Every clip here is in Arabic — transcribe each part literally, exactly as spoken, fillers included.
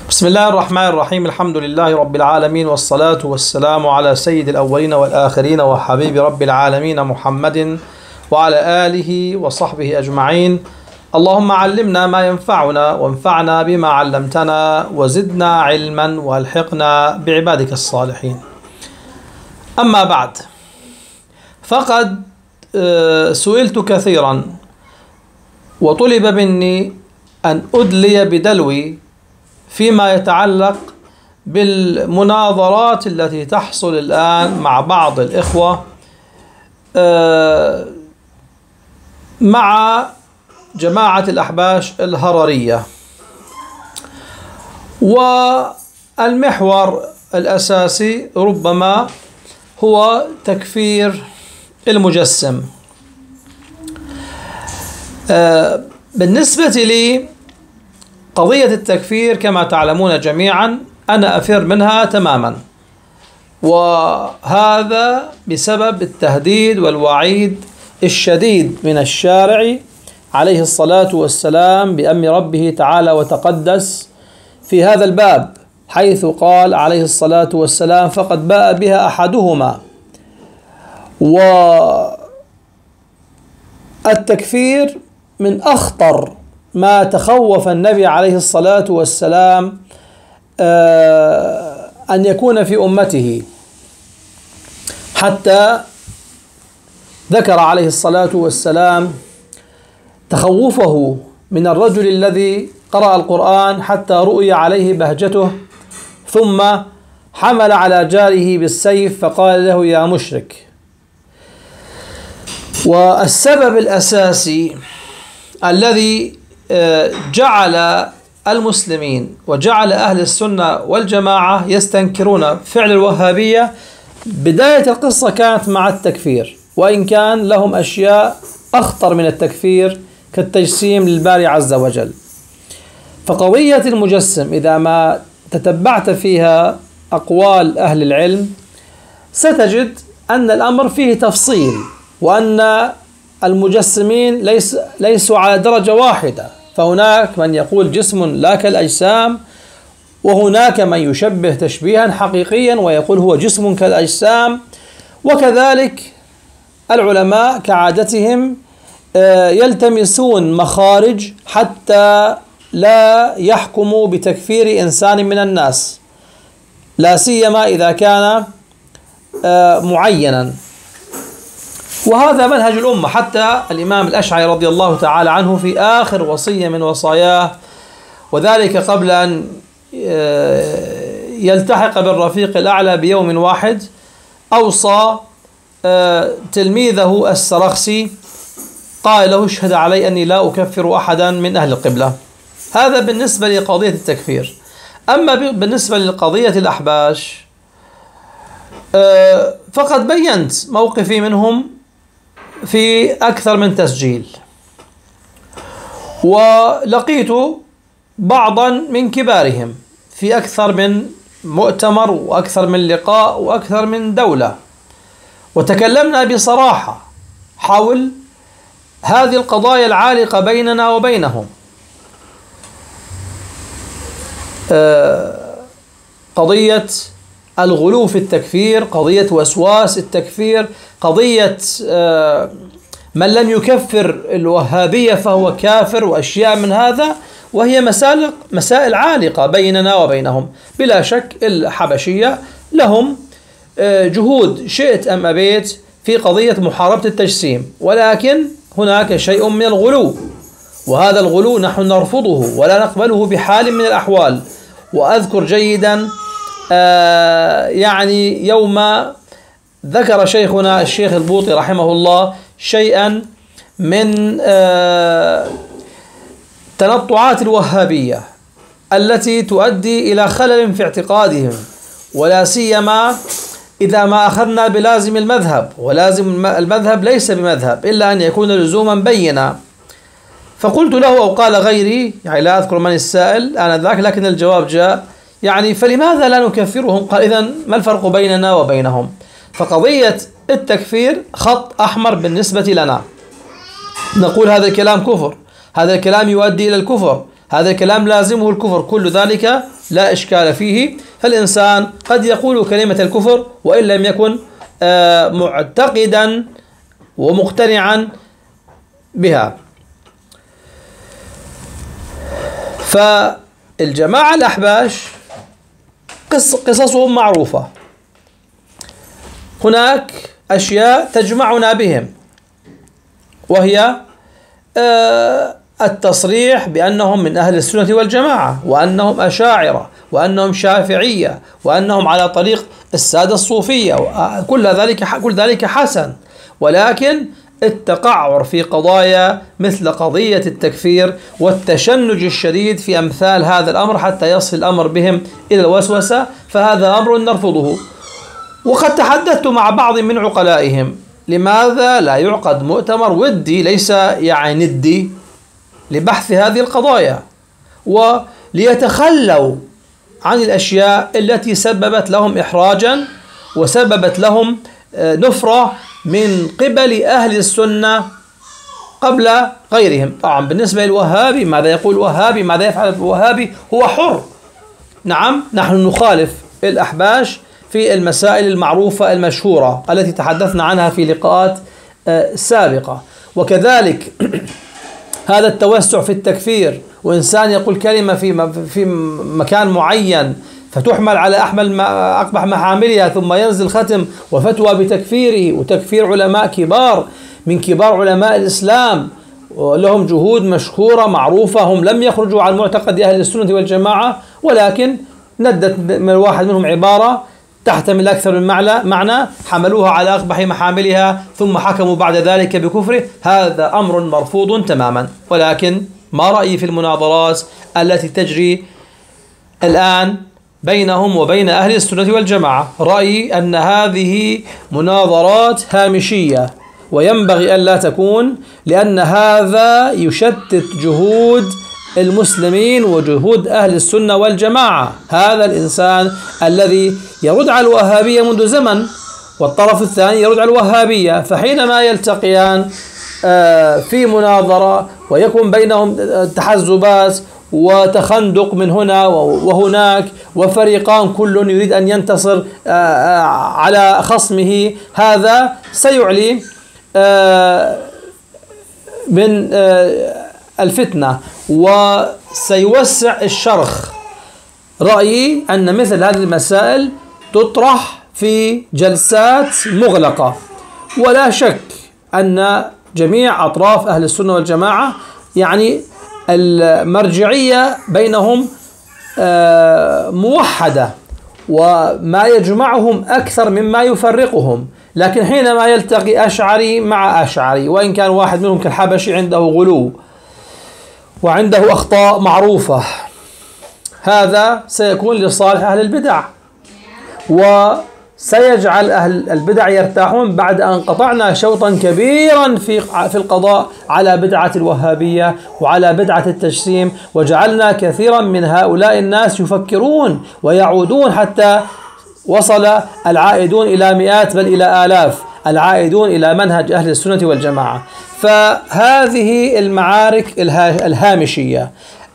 بسم الله الرحمن الرحيم. الحمد لله رب العالمين، والصلاة والسلام على سيد الأولين والآخرين وحبيب رب العالمين محمد وعلى آله وصحبه أجمعين. اللهم علمنا ما ينفعنا وانفعنا بما علمتنا وزدنا علما والحقنا بعبادك الصالحين. أما بعد، فقد سئلت كثيرا وطلب مني أن أدلي بدلوي فيما يتعلق بالمناظرات التي تحصل الآن مع بعض الإخوة مع جماعة الأحباش الهررية. والمحور الأساسي ربما هو تكفير المجسم. بالنسبة لي قضية التكفير كما تعلمون جميعا أنا أفر منها تماما، وهذا بسبب التهديد والوعيد الشديد من الشارع عليه الصلاة والسلام بأمر ربه تعالى وتقدس في هذا الباب، حيث قال عليه الصلاة والسلام: فقد باء بها أحدهما. والتكفير من أخطر ما تخوف النبي عليه الصلاة والسلام أن يكون في أمته، حتى ذكر عليه الصلاة والسلام تخوفه من الرجل الذي قرأ القرآن حتى رؤي عليه بهجته ثم حمل على جاره بالسيف فقال له: يا مشرك. والسبب الأساسي الذي جعل المسلمين وجعل أهل السنة والجماعة يستنكرون فعل الوهابية، بداية القصة كانت مع التكفير، وإن كان لهم أشياء أخطر من التكفير كالتجسيم للباري عز وجل. فقضية المجسم إذا ما تتبعت فيها أقوال أهل العلم ستجد أن الأمر فيه تفصيل، وأن المجسمين ليس ليسوا على درجة واحدة، فهناك من يقول جسم لا كالأجسام، وهناك من يشبه تشبيها حقيقيا ويقول هو جسم كالأجسام. وكذلك العلماء كعادتهم يلتمسون مخارج حتى لا يحكموا بتكفير إنسان من الناس، لا سيما إذا كان معينا. وهذا منهج الأمة، حتى الإمام الأشعري رضي الله تعالى عنه في آخر وصية من وصاياه، وذلك قبل أن يلتحق بالرفيق الأعلى بيوم واحد، أوصى تلميذه السرخسي قال له: اشهد علي أني لا أكفر أحدا من أهل القبلة. هذا بالنسبة لقضية التكفير. أما بالنسبة لقضية الأحباش فقد بينت موقفي منهم في أكثر من تسجيل، ولقيت بعضا من كبارهم في أكثر من مؤتمر وأكثر من لقاء وأكثر من دولة، وتكلمنا بصراحة حول هذه القضايا العالقة بيننا وبينهم. قضية الغلو في التكفير، قضية وسواس التكفير، قضية من لم يكفر الوهابية فهو كافر، وأشياء من هذا، وهي مسائل مسائل عالقة بيننا وبينهم. بلا شك الحبشية لهم جهود شئت أم أبيت في قضية محاربة التجسيم، ولكن هناك شيء من الغلو، وهذا الغلو نحن نرفضه ولا نقبله بحال من الأحوال. وأذكر جيدا آه يعني يوم ذكر شيخنا الشيخ البوطي رحمه الله شيئا من آه تنطعات الوهابية التي تؤدي إلى خلل في اعتقادهم، ولا سيما إذا ما أخذنا بلازم المذهب، ولازم المذهب ليس بمذهب إلا أن يكون لزوما بينا. فقلت له أو قال غيري، يعني لا أذكر من السائل آنذاك، لكن الجواب جاء، يعني فلماذا لا نكفرهم؟ قال: إذن ما الفرق بيننا وبينهم؟ فقضية التكفير خط أحمر بالنسبة لنا، نقول هذا الكلام كفر، هذا الكلام يؤدي إلى الكفر، هذا الكلام لازمه الكفر، كل ذلك لا إشكال فيه. فالإنسان قد يقول كلمة الكفر وإن لم يكن معتقدا ومقتنعا بها. فالجماعة الأحباش قصصهم معروفة، هناك أشياء تجمعنا بهم، وهي التصريح بأنهم من أهل السنة والجماعة، وأنهم أشاعرة، وأنهم شافعية، وأنهم على طريق السادة الصوفية، كل ذلك كل ذلك حسن. ولكن التقعر في قضايا مثل قضية التكفير والتشنج الشديد في أمثال هذا الأمر حتى يصل الأمر بهم إلى الوسوسة، فهذا أمر نرفضه. وقد تحدثت مع بعض من عقلائهم: لماذا لا يعقد مؤتمر ودي ليس يعني ندي لبحث هذه القضايا، وليتخلوا عن الأشياء التي سببت لهم إحراجا وسببت لهم نفرة من قبل أهل السنة قبل غيرهم. طبعا بالنسبة للوهابي، ماذا يقول الوهابي، ماذا يفعل الوهابي، هو حر. نعم، نحن نخالف الأحباش في المسائل المعروفة المشهورة التي تحدثنا عنها في لقاءات سابقة. وكذلك هذا التوسع في التكفير، وإنسان يقول كلمة في في مكان معين فتحمل على أحمل أقبح محاملها، ثم ينزل ختم وفتوى بتكفيره وتكفير علماء كبار من كبار علماء الإسلام لهم جهود مشهورة معروفة، هم لم يخرجوا عن معتقد أهل السنة والجماعة، ولكن ندت من الواحد منهم عبارة تحتمل أكثر من معنى، حملوها على أقبح محاملها ثم حكموا بعد ذلك بكفره. هذا أمر مرفوض تماما. ولكن ما رأيي في المناظرات التي تجري الآن بينهم وبين أهل السنة والجماعة؟ رأيي أن هذه مناظرات هامشية، وينبغي أن لا تكون، لأن هذا يشتت جهود المسلمين وجهود أهل السنة والجماعة. هذا الإنسان الذي يرد على الوهابية منذ زمن، والطرف الثاني يرد على الوهابية، فحينما يلتقيان في مناظرة ويكون بينهم تحزبات وتخندق من هنا وهناك، وفريقان كل يريد أن ينتصر على خصمه، هذا سيعلي من الفتنة وسيوسع الشرخ. رأيي أن مثل هذه المسائل تطرح في جلسات مغلقة، ولا شك أن جميع أطراف أهل السنة والجماعة يعني المرجعية بينهم موحدة، وما يجمعهم أكثر مما يفرقهم. لكن حينما يلتقي أشعري مع أشعري، وإن كان واحد منهم كالحبشي عنده غلو وعنده أخطاء معروفة، هذا سيكون لصالح أهل البدع، وسيجعل أهل البدع يرتاحون بعد أن قطعنا شوطا كبيرا في في القضاء على بدعة الوهابية وعلى بدعة التجسيم، وجعلنا كثيرا من هؤلاء الناس يفكرون ويعودون، حتى وصل العائدون إلى مئات بل إلى آلاف العائدون إلى منهج أهل السنة والجماعة. فهذه المعارك الهامشية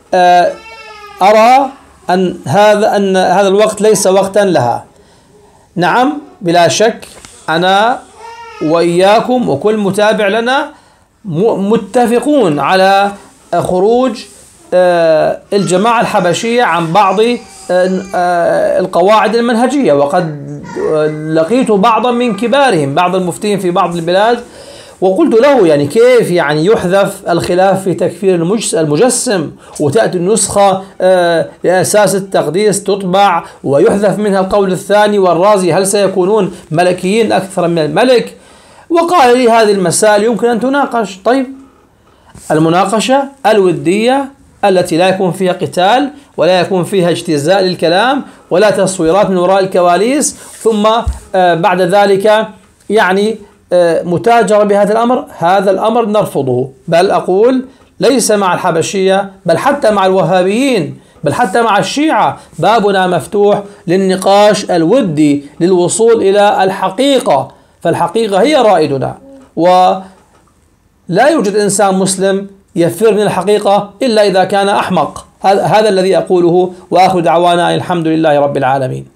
أرى أن هذا أن هذا الوقت ليس وقتا لها. نعم بلا شك أنا وإياكم وكل متابع لنا متفقون على خروج الجماعة الحبشية عن بعض القواعد المنهجية، وقد لقيت بعضا من كبارهم بعض المفتين في بعض البلاد وقلت له يعني كيف يعني يحذف الخلاف في تكفير المجسم وتأتي النسخة لأساس التقديس تطبع ويحذف منها القول الثاني والرازي، هل سيكونون ملكيين أكثر من الملك؟ وقال لي هذه المسائل يمكن أن تناقش. طيب المناقشة الودية التي لا يكون فيها قتال ولا يكون فيها اجتزاء للكلام ولا تصويرات من وراء الكواليس، ثم بعد ذلك يعني متاجرة بهذا الأمر، هذا الأمر نرفضه. بل أقول ليس مع الحبشية، بل حتى مع الوهابيين، بل حتى مع الشيعة بابنا مفتوح للنقاش الودي للوصول إلى الحقيقة، فالحقيقة هي رائدنا، ولا يوجد إنسان مسلم يفر من الحقيقة إلا إذا كان أحمق. هذا الذي أقوله، وآخر دعوانا الحمد لله رب العالمين.